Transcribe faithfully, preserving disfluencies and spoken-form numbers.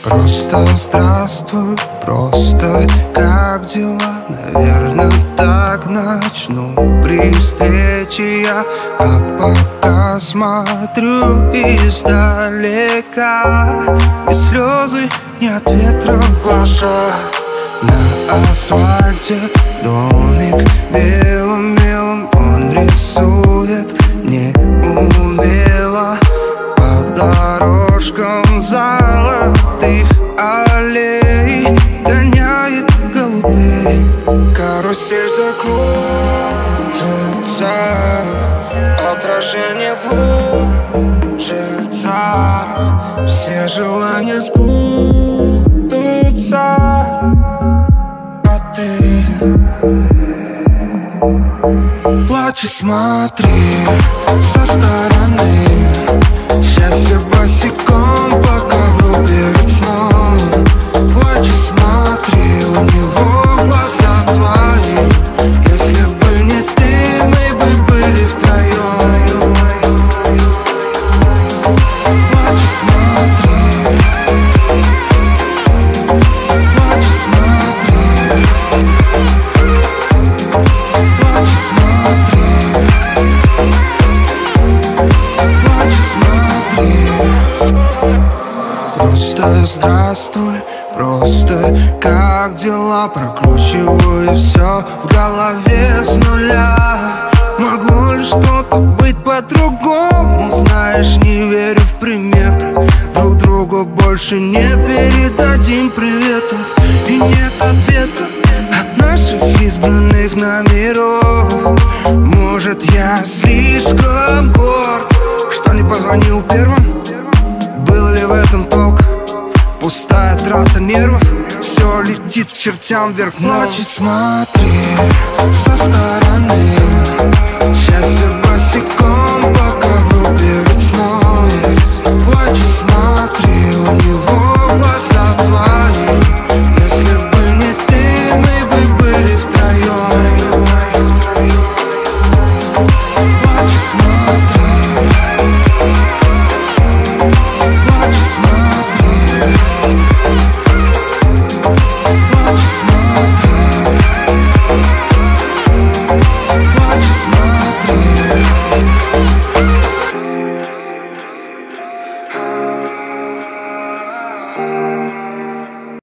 Просто здравствуй, просто как дела? Наверное, так начну при встрече я. А пока смотрю издалека, и слезы не от ветра в глазах. На асфальте домик белым-белым он рисует неумело по дорожкам золотых аллей, гоняет голубей. Карусель закружится, отражение в лужицах, все желания сбудутся, а ты плачь и смотри со стороны. Счастье босиком по ковру перед сном. Плачь и смотри, у него глаза твои. Если бы не ты, мы бы были втроем. Плачь и смотри, плачь и смотри, плачь и смотри, плачь и смотри. Просто здравствуй, просто как дела? Прокручиваю все в голове с нуля. Могло ли что-то быть по-другому? Знаешь, не верю в приметы. Друг другу больше не передадим приветов. И нет ответа от наших избранных номеров. Может, я слишком горд, что не позвонил первым? Был ли в этом толк? Пустая трата нервов, все летит к чертям вверх. Плачь и смотри со стороны. Счастье босиком по